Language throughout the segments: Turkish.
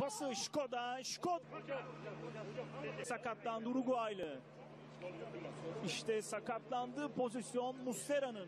pası Škoda. Sakatlandı Uruguaylı. İşte sakatlandığı pozisyon Muslera'nın.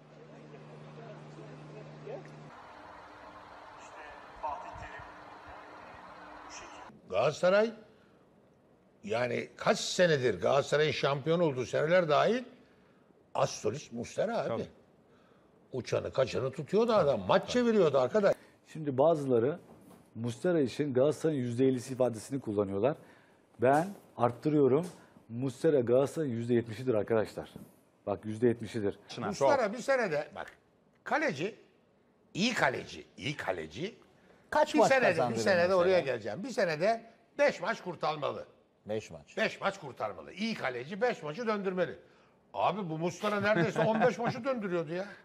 Galatasaray yani kaç senedir Galatasaray'ın şampiyon olduğu seneler dahil az solist Muslera abi. Tabii. Uçanı kaçanı tutuyordu adam. Maç çeviriyordu arkadaş. Şimdi bazıları Muslera için Galatasaray'ın %50'si ifadesini kullanıyorlar. Ben arttırıyorum. Muslera Galatasaray'ın %70'idir arkadaşlar. Bak %70'idir. Muslera bir senede bak kaleci, iyi kaleci. Kaç maç kazandırır Bir senede mesela? oraya geleceğim. Bir senede 5 maç kurtarmalı. 5 maç. 5 maç kurtarmalı. İyi kaleci 5 maçı döndürmeli. Abi bu Muslera neredeyse 15 maçı döndürüyordu ya.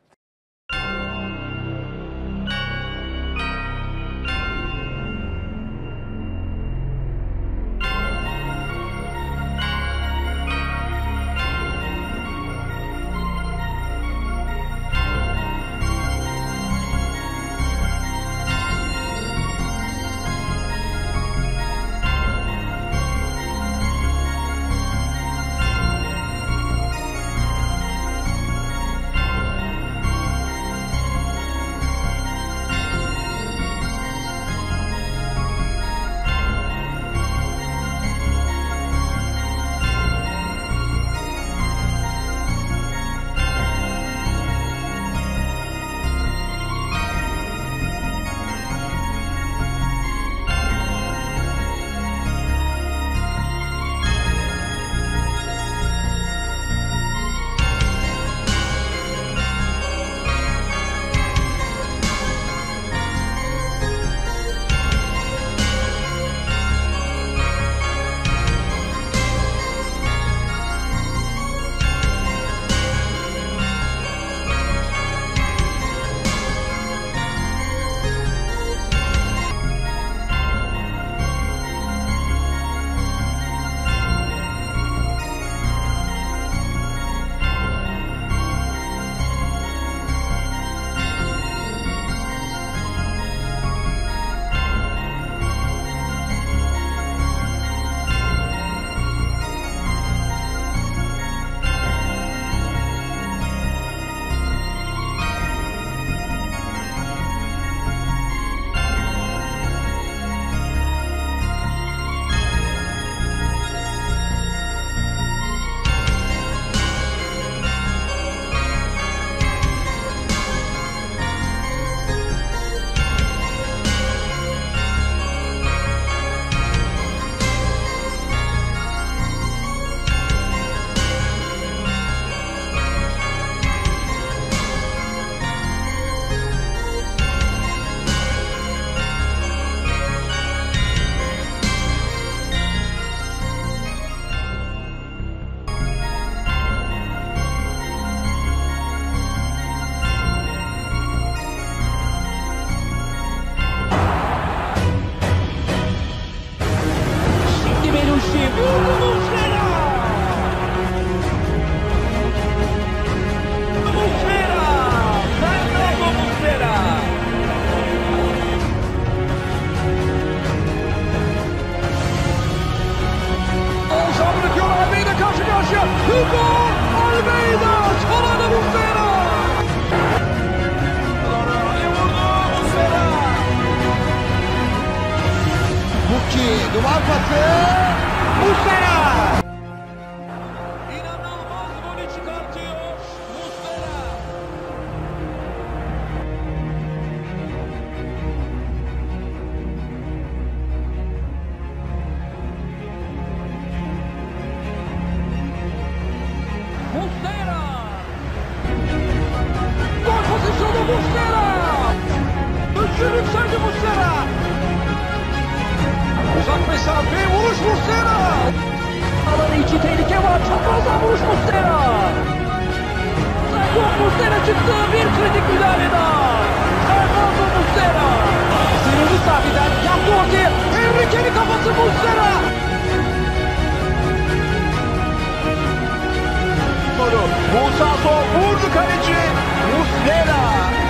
Duvar pası. Muslera. İnanılmaz golü çıkartıyor Muslera. Muslera. Gol pozisyonu Muslera. Üçlü yükseldi Muslera. Uzak mesafe vuruş Muslera. Alanı içi tehlike var. Çaprazdan vuruş Muslera. Yok Muslera çıktı. Bir kritik müdahale daha. Fernando Muslera. Sınırlı sahiden yaptı ortaya. Enrique'nin kafası Muslera. Musa Sow vurdu kaleci. Muslera.